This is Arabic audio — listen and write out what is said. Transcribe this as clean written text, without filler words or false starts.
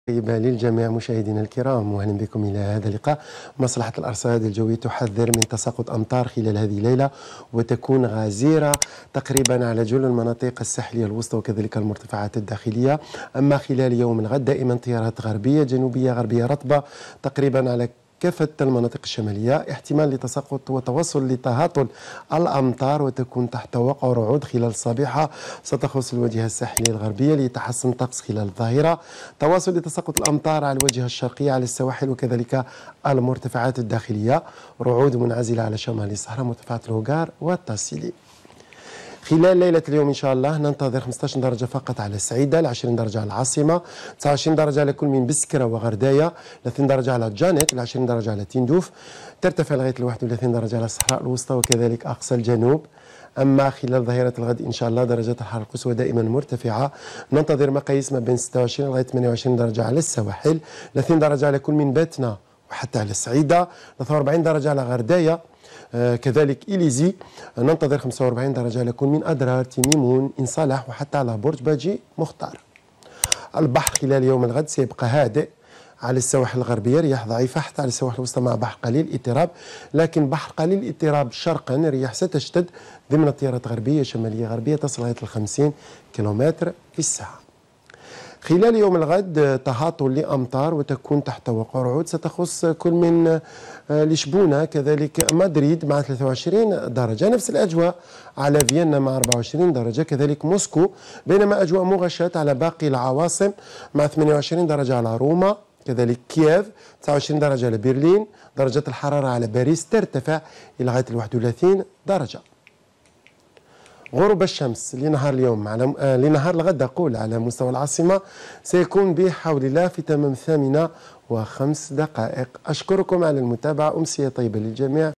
طيبة للجميع مشاهدينا الكرام، واهلا بكم الى هذا اللقاء. مصلحة الارصاد الجوية تحذر من تساقط امطار خلال هذه الليلة، وتكون غزيرة تقريبا على جل المناطق الساحلية الوسطى وكذلك المرتفعات الداخلية. اما خلال يوم الغد دائما تيارات غربية جنوبية غربية رطبة تقريبا على كافة المناطق الشمالية، احتمال لتساقط وتوصل لتهاطل الأمطار، وتكون تحت وقع رعود خلال الصبيحة ستخص الواجهة الساحلية الغربية ليتحسن الطقس خلال الظهيرة. تواصل لتساقط الأمطار على الواجهة الشرقية على السواحل وكذلك المرتفعات الداخلية، رعود منعزلة على شمال الصحراء مرتفعات الهوغار والتاسيلي. خلال ليلة اليوم إن شاء الله ننتظر 15 درجة فقط على السعيدة، 20 درجة على العاصمة، 29 درجة على كل من بسكرة وغرداية، 30 درجة على جانت، 20 درجة على تندوف، ترتفع لغاية 31 درجة على الصحراء الوسطى وكذلك أقصى الجنوب. أما خلال ظهيرة الغد إن شاء الله درجات الحرارة القصوى دائما مرتفعة، ننتظر مقاييس ما بين 26 لغاية 28 درجة على السواحل، 30 درجة على كل من باتنا وحتى على السعيدة، 43 درجة على غرداية، كذلك إليزي، ننتظر 45 درجة على كل من أدرار تيميمون إن صالح وحتى على برج باجي مختار. البحر خلال يوم الغد سيبقى هادئ على السواحل الغربية، رياح ضعيفة حتى على السواحل الوسطى مع بحر قليل اضطراب، لكن بحر قليل الاضطراب شرقا رياح ستشتد ضمن التيارات غربية شمالية غربية تصل لغاية 50 كيلومتر في الساعة. خلال يوم الغد تهاطل لأمطار وتكون تحت وقع رعود ستخص كل من لشبونة كذلك مدريد مع 23 درجة، نفس الأجواء على فيينا مع 24 درجة، كذلك موسكو، بينما أجواء مغشاة على باقي العواصم مع 28 درجة على روما، كذلك كييف، 29 درجة على برلين. درجة الحرارة على باريس ترتفع إلى غاية 31 درجة. غروب الشمس لنهار اليوم لنهار الغد أقول على مستوى العاصمة سيكون بحول الله في تمام 8:05. أشكركم على المتابعة، أمسية طيبة للجميع.